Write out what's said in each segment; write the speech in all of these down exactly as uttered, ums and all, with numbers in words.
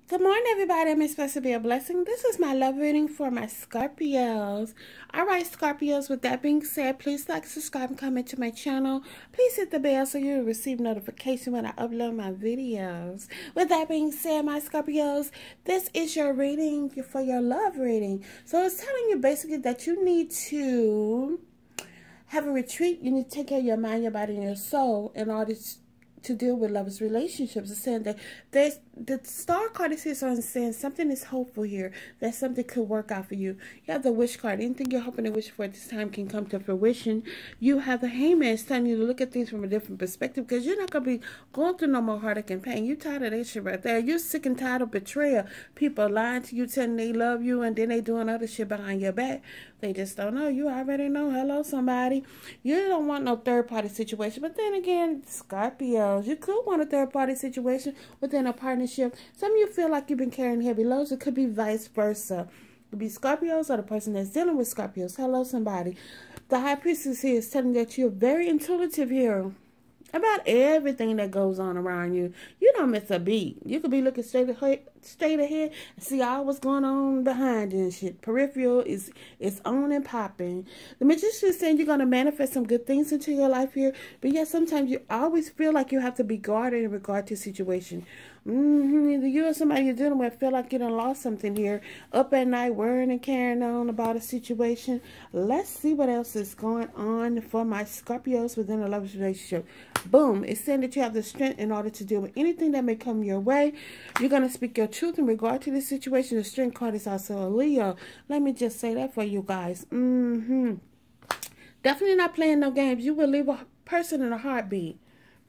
Good morning, everybody. I'm supposed to be a blessing. This is my love reading for my Scorpios. All right, Scorpios, with that being said, please like, subscribe, and comment to my channel. Please hit the bell so you'll receive notification when I upload my videos. With that being said, my Scorpios, this is your reading for your love reading. So it's telling you basically that you need to have a retreat. You need to take care of your mind, your body, and your soul in order to to deal with lovers' relationships. It's saying that there's the star card is here, so it's saying something is hopeful here, that something could work out for you. You have the wish card. Anything you're hoping to wish for at this time can come to fruition. You have the hangman. It's telling you to look at things from a different perspective, because you're not going to be going through no more heartache and pain. You're tired of that shit right there. You're sick and tired of betrayal. People lying to you, telling they love you, and then they doing other shit behind your back. They just don't know. You already know. Hello, somebody. You don't want no third-party situation. But then again, Scorpios, you could want a third-party situation within a partnership. Some of you feel like you've been carrying heavy loads. It could be vice versa. It could be Scorpios or the person that's dealing with Scorpios. Hello, somebody. The High Priestess here is telling that you're very intuitive here about everything that goes on around you. You don't miss a beat. You could be looking straight ahead, straight ahead and see all what's going on behind you and shit. Peripheral is is on and popping. The Magician is saying you're going to manifest some good things into your life here, but yet sometimes you always feel like you have to be guarded in regard to a situation. Mm-hmm. Either you or somebody you're dealing with feel like you done lost something here. Up at night, worrying and carrying on about a situation. Let's see what else is going on for my Scorpios within a lover's relationship. Boom. It's saying that you have the strength in order to deal with anything that may come your way. You're going to speak your truth in regard to this situation. The strength card is also a Leo. Let me just say that for you guys. Mm-hmm. Definitely not playing no games. You will leave a person in a heartbeat.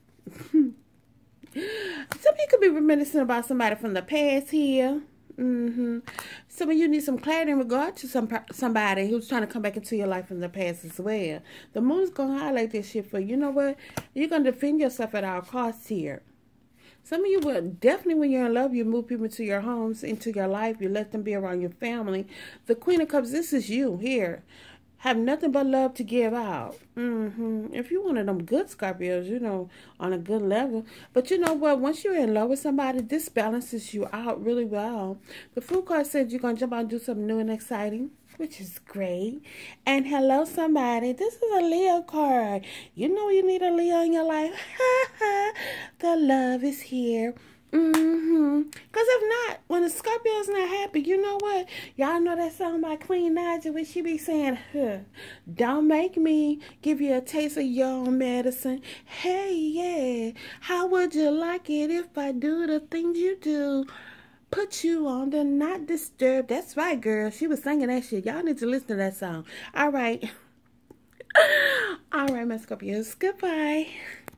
Some of you could be reminiscing about somebody from the past here. Mm-hmm. Some of you need some clarity in regard to some somebody who's trying to come back into your life from the past as well. The moon's going to highlight this shit for you. You know what? You're going to defend yourself at all costs here. Some of you will definitely, when you're in love, you move people into your homes, into your life. You let them be around your family. The Queen of Cups, this is you here. Have nothing but love to give out. Mm-hmm. If you're one of them good Scorpios, you know, on a good level. But you know what? Once you're in love with somebody, this balances you out really well. The Fool card says you're going to jump out and do something new and exciting, which is great. And hello, somebody. This is a Leo card. You know you need a Leo in your life. The love is here. Mm-hmm. Because if not, when a Scorpio's not happy, you know what? Y'all know that song by Queen Naija where she be saying, huh, don't make me give you a taste of your own medicine. Hey, yeah, how would you like it if I do the things you do? Put you on the not disturb. That's right, girl. She was singing that shit. Y'all need to listen to that song. All right. All right, my Scorpios. Goodbye.